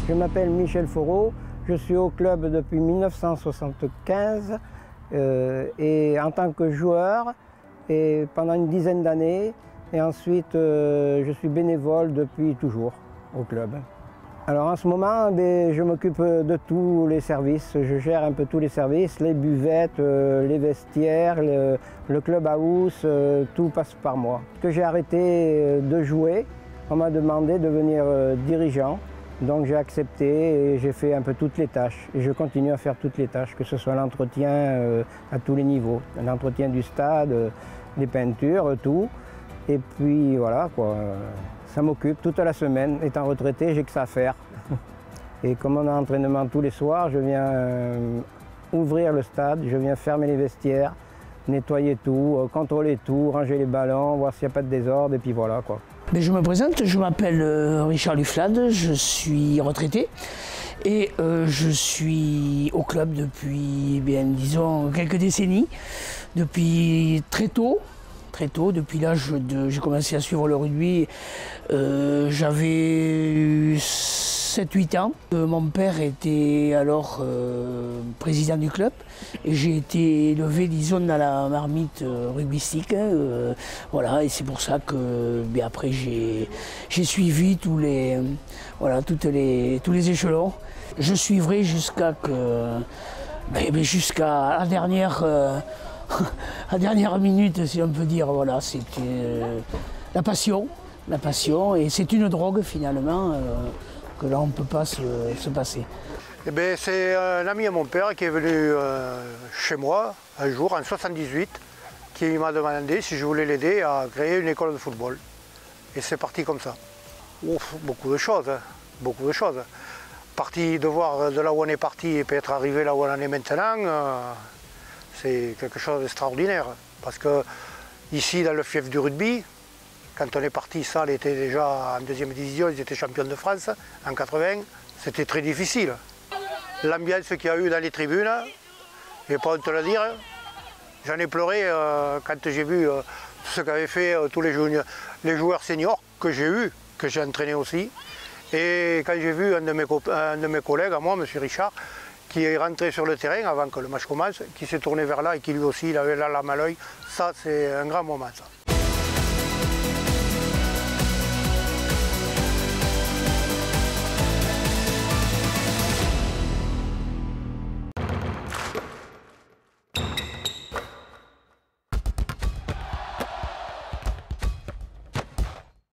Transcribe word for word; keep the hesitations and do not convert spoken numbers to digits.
Je m'appelle Michel Foreau, je suis au club depuis mille neuf cent soixante-quinze euh, et en tant que joueur et pendant une dizaine d'années et ensuite euh, je suis bénévole depuis toujours au club. Alors en ce moment, ben, je m'occupe de tous les services, je gère un peu tous les services, les buvettes, euh, les vestiaires, le, le club house, euh, tout passe par moi. Que j'ai arrêté de jouer, on m'a demandé de devenir euh, dirigeant, donc j'ai accepté et j'ai fait un peu toutes les tâches. Et je continue à faire toutes les tâches, que ce soit l'entretien euh, à tous les niveaux, l'entretien du stade, euh, les peintures, tout. Et puis voilà quoi. Ça m'occupe toute la semaine. Étant retraité, j'ai que ça à faire. Et comme on a entraînement tous les soirs, je viens euh, ouvrir le stade, je viens fermer les vestiaires, nettoyer tout, euh, contrôler tout, ranger les ballons, voir s'il n'y a pas de désordre, et puis voilà quoi. Mais je me présente, je m'appelle euh, Richard Luflade, je suis retraité et euh, je suis au club depuis, eh bien, disons, quelques décennies, depuis très tôt. Très tôt, depuis l'âge de... j'ai commencé à suivre le rugby, euh, j'avais sept huit ans. Euh, mon père était alors euh, président du club et j'ai été élevé, disons, dans la marmite euh, rugbystique. Euh, voilà, et c'est pour ça que bien, après j'ai suivi tous les, voilà, toutes les, tous les échelons. Je suivrai jusqu'à que, ben, jusqu'à la dernière... Euh, à dernière minute, si on peut dire, voilà, c'était euh, la passion, la passion, et c'est une drogue finalement euh, que là on ne peut pas se, se passer. Eh bien, c'est un ami à mon père qui est venu euh, chez moi un jour en soixante-dix-huit, qui m'a demandé si je voulais l'aider à créer une école de football. Et c'est parti comme ça. Ouf, beaucoup de choses, hein, beaucoup de choses. Parti de voir de là où on est parti et puis être arrivé là où on en est maintenant. Euh, C'est quelque chose d'extraordinaire, parce que ici, dans le fief du rugby, quand on est parti, Salles était déjà en deuxième division, ils étaient champions de France en quatre-vingts, c'était très difficile. L'ambiance qu'il y a eu dans les tribunes, je n'ai pas honte de le dire, j'en ai pleuré euh, quand j'ai vu euh, ce qu'avaient fait euh, tous les, juniors, les joueurs seniors que j'ai eus, que j'ai entraînés aussi, et quand j'ai vu un de, mes un de mes collègues, à moi, M. Richard, qui est rentré sur le terrain avant que le match commence, qui s'est tourné vers là et qui lui aussi il avait la lame à l'œil. Ça, c'est un grand moment, ça.